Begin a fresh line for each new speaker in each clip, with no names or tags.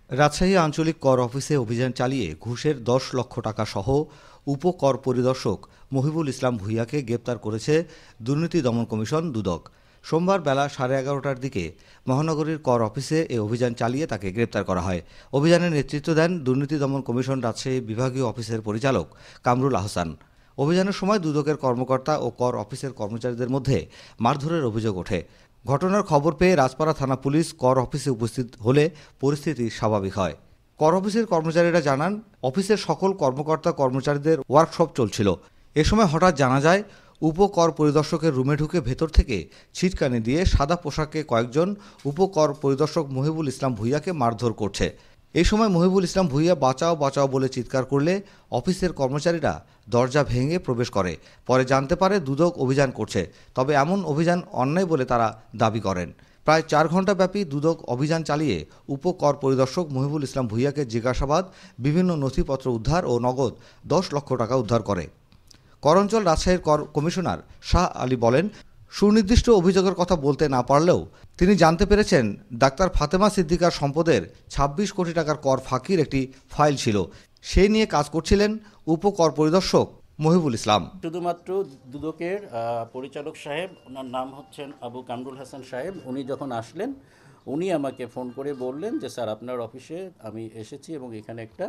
রাজশাহী আঞ্চলিক কর অফিসে অভিযান চালিয়ে ঘুষের ১০ লক্ষ টাকা সহ উপকর পরিদর্শক মহিবুল ইসলাম ভূঁইয়াকে গ্রেপ্তার করেছে দুর্নীতি দমন কমিশন দুদক। সোমবার বেলা 11:30টার দিকে মহানগরীর কর অফিসে এ অভিযান চালিয়ে তাকে গ্রেপ্তার করা হয়। অভিযানের নেতৃত্ব দেন দুর্নীতি দমন কমিশন রাজশাহী বিভাগীয় অফিসের পরিচালক কামরুল আহসান। অভিযানের সময় দুদকের কর্মকর্তা ও কর অফিসের কর্মচারীদের মধ্যে মারধরের অভিযোগ ওঠে। ঘটনার খবর পেয়ে রাজপাড়া থানা পুলিশ কর অফিসে উপস্থিত হলে পরিস্থিতি স্বাভাবিক হয়। কর অফিসের কর্মচারীরা জানান, অফিসের সকল কর্মকর্তা কর্মচারীদের ওয়ার্কশপ চলছিল। এ সময় হঠাৎ জানা যায়, উপকর পরিদর্শকের রুমে ঢুকে ভেতর থেকে ছিটকানি দিয়ে সাদা পোশাকে কয়েকজন উপকর পরিদর্শক মহিবুল ইসলাম ভূঁইয়াকে মারধর করছে। এই সময় মহিবুল ইসলাম ভূঁইয়া বাঁচাও বাঁচাও বলে চিৎকার করলে অফিসের কর্মচারীরা দরজা ভেঙে প্রবেশ করে। পরে জানতে পারে দুদক অভিযান করছে, তবে এমন অভিযান অন্যায় বলে তারা দাবি করেন। প্রায় 4 ঘণ্টাব্যাপী দুদক অভিযান চালিয়ে উপকর পরিদর্শক মহিবুল ইসলাম ভূঁইয়াকে জিজ্ঞাসাবাদ, বিভিন্ন নথিপত্র উদ্ধার ও নগদ 10 লক্ষ টাকা উদ্ধার করে। করঞ্চল রাজশাহীর কর কমিশনার শাহ আলী বলেন, সুনির্দিষ্ট অভিযোগের কথা বলতে না পারলেও তিনি জানতে পেরেছেন ডাক্তার ফাতেমা সিদ্দিকার সম্পদের 26 কোটি টাকার কর ফাঁকির একটি ফাইল ছিল। সেই নিয়ে কাজ করছিলেন উপকর পরিদর্শক মহিবুল ইসলাম।
শুধুমাত্র দুদকের পরিচালক সাহেব, ওনার নাম হচ্ছেন আবু কামরুল হাসান সাহেব, উনি যখন আসলেন উনি আমাকে ফোন করে বললেন যে স্যার আপনার অফিসে আমি এসেছি এবং এখানে একটা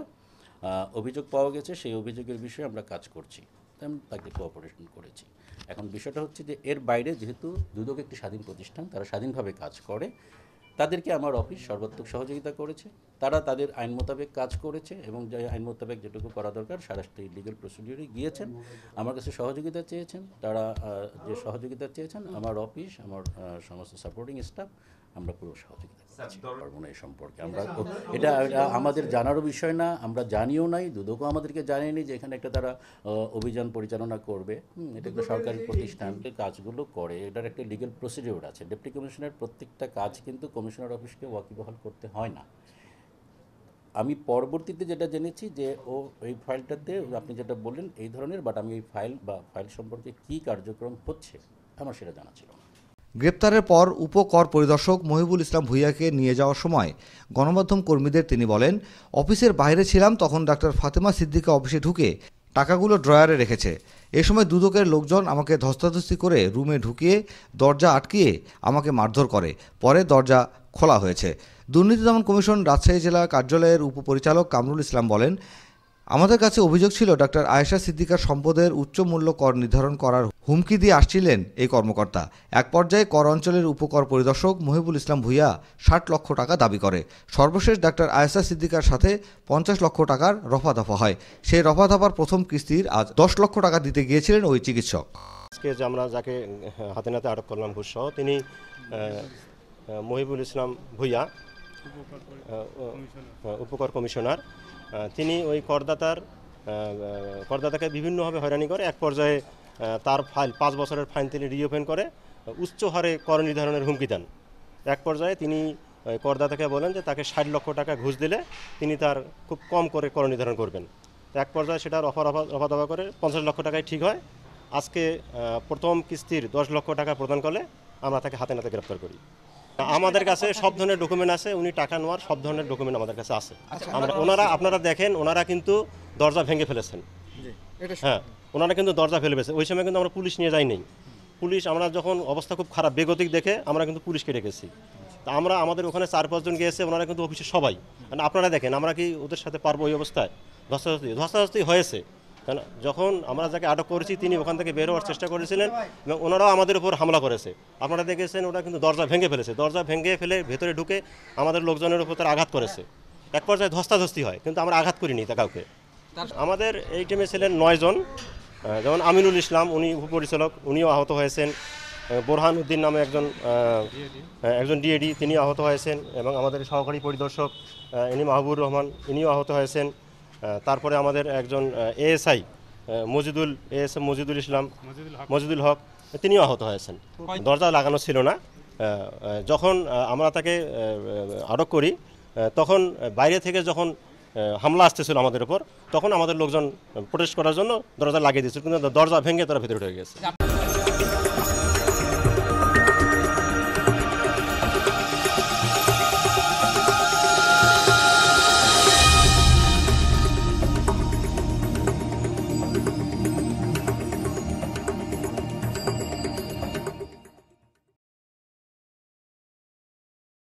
অভিযোগ পাওয়া গেছে, সেই অভিযোগের বিষয়ে আমরা কাজ করছি। আমি তাকে কোঅপারেশন করেছি। এখন বিষয়টা হচ্ছে যে এর বাইরে যেহেতু দুদক একটি স্বাধীন প্রতিষ্ঠান, তারা স্বাধীনভাবে কাজ করে, তাদেরকে আমার অফিস সর্বাত্মক সহযোগিতা করেছে। তারা তাদের আইন মোতাবেক কাজ করেছে এবং যে আইন মোতাবেক যেটুকু করা দরকার সারাস্টে লিগ্যাল প্রসিডিউরে গিয়েছেন, আমার কাছে সহযোগিতা চেয়েছেন। তারা যে সহযোগিতা চেয়েছেন, আমার অফিস, আমার সমস্ত সাপোর্টিং স্টাফ, আমরা পুরো সহযোগিতা করছি। পারবো না এই সম্পর্কে, আমরা এটা আমাদের জানারও বিষয় না, আমরা জানিও নাই, দুদকও আমাদেরকে জানেনি যে এখানে একটা তারা অভিযান পরিচালনা করবে। এটা একটা সরকারি প্রতিষ্ঠান, কাজগুলো করে, এটার একটা লিগ্যাল প্রসিডিউর আছে। ডেপুটি কমিশনার প্রত্যেকটা কাজ কিন্তু কমিশনার অফিসকে ওয়াকিবহাল করতে হয় না। আমি পরবর্তীতে যেটা জেনেছি যে এই ফাইলটাতে আপনি যেটা বললেন এই ধরনের, বাট আমি এই ফাইল সম্পর্কে কী কার্যক্রম হচ্ছে আমার সেটা জানা ছিল না।
গ্রেপ্তারের পর উপকর পরিদর্শক মহিবুল ইসলাম ভূঁইয়াকে নিয়ে যাওয়ার সময় গণমাধ্যম কর্মীদের তিনি বলেন, অফিসের বাইরে ছিলাম, তখন ডাক্তার ফাতেমা সিদ্দিকা অফিসে ঢুকে টাকাগুলো ড্রয়ারে রেখেছে। এ সময় দুদকের লোকজন আমাকে ধস্তাধস্তি করে রুমে ঢুকিয়ে দরজা আটকিয়ে আমাকে মারধর করে। পরে দরজা খোলা হয়েছে। দুর্নীতি দমন কমিশন রাজশাহী জেলা কার্যালয়ের উপপরিচালক কামরুল ইসলাম বলেন, আমাদের কাছে অভিযোগ ছিল ডাক্তার আয়েশা সিদ্দিকার সম্পদের উচ্চ মূল্য কর নির্ধারণ করার হুমকি দিয়ে আসছিলেন এই কর্মকর্তা। এক পর্যায়ে কর অঞ্চলের উপকর পরিদর্শক মহিবুল ইসলাম ভূঁইয়া 60 লক্ষ টাকা দাবি করে। সর্বশেষ ডাক্তার আয়েশা সিদ্দিকার সাথে 50 লক্ষ টাকার রফাদফা হয়। সেই রফাদফার প্রথম কিস্তির আজ 10 লক্ষ টাকা দিতে গিয়েছিলেন ওই চিকিৎসক।
আজকে যে আমরা যাকে হাতে নাতে আটক করলাম ঘুষসহ, তিনি মহিবুল ইসলাম ভূঁইয়া, উপকর কমিশনার। তিনি ওই করদাতাকে বিভিন্নভাবে হয়রানি করে। এক পর্যায়ে তার ফাইল 5 বছরের ফাইন তিনি রিওপেন করে উচ্চ হারে কর নির্ধারণের হুমকি দেন। এক পর্যায়ে তিনি করদাতাকে বলেন যে তাকে 60 লক্ষ টাকা ঘুষ দিলে তিনি তার খুব কম করে কর নির্ধারণ করবেন। এক পর্যায়ে সেটা রফাদফা করে 50 লক্ষ টাকায় ঠিক হয়। আজকে প্রথম কিস্তির 10 লক্ষ টাকা প্রদান করলে আমরা তাকে হাতে নাতে গ্রেপ্তার করি। আমাদের কাছে সব ধরনের ডকুমেন্ট আছে, উনি টাকা নেওয়ার সব ধরনের ডকুমেন্ট আমাদের কাছে আছে। আপনারা দেখেন, ওনারা কিন্তু দরজা ভেঙে ফেলেছেন। হ্যাঁ, ওনারা কিন্তু দরজা ফেলে ফেলেছে। ওই সময় কিন্তু আমরা পুলিশ নিয়ে যাইনি। পুলিশ, আমরা যখন অবস্থা খুব খারাপ বেগতিক দেখে আমরা কিন্তু পুলিশকে ডেকেছি। তা আমাদের ওখানে 4-5 জন গিয়েছে, ওনারা কিন্তু অফিসে সবাই। আপনারা দেখেন, আমরা কি ওদের সাথে পারবো ওই অবস্থায়? ধস্তাধস্তি হয়েছে। কেন, যখন আমরা যাকে আটক করেছি তিনি ওখান থেকে বের হওয়ার চেষ্টা করেছিলেন এবং ওনারাও আমাদের উপর হামলা করেছে। আপনারা দেখেছেন, ওরা কিন্তু দরজা ভেঙে ফেলেছে। দরজা ভেঙে ফেলে ভেতরে ঢুকে আমাদের লোকজনের উপর তারা আঘাত করেছে। এক পর্যায়ে ধস্তাধস্তি হয়, কিন্তু আমরা আঘাত করিনি তা কাউকে। আমাদের এই টিমে ছিলেন 9 জন। যেমন আমিনুল ইসলাম, উনি উপপরিচালক, উনিও আহত হয়েছেন। বোরহান উদ্দিন নামে একজন ডিএডি, তিনি আহত হয়েছেন। এবং আমাদের সহকারী পরিদর্শক ইনি মাহবুবুর রহমান, ইনিও আহত হয়েছেন। তারপরে আমাদের একজন এএসআই মজিদুল হক, তিনিও আহত হয়েছেন। দরজা লাগানো ছিল না। যখন আমরা তাকে আটক করি, তখন বাইরে থেকে যখন হামলা আসতেছিল আমাদের উপর, তখন আমাদের লোকজন প্রোটেস্ট করার জন্য দরজা লাগিয়ে দিয়েছিল, কিন্তু দরজা ভেঙে তারা ভেতরে ঢুকে গেছে।